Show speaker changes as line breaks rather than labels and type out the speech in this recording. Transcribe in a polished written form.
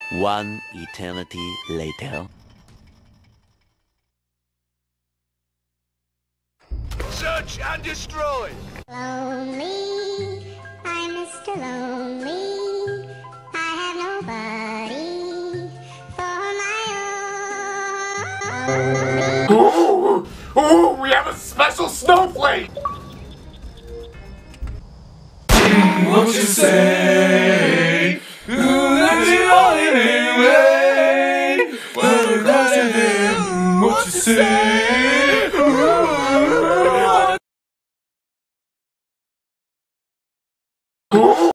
One eternity later.
Search and destroy!
Lonely, I'm Mr. Lonely. I have nobody for my own.
Oh, we have a special snowflake! What you say? That's the only way. What you say?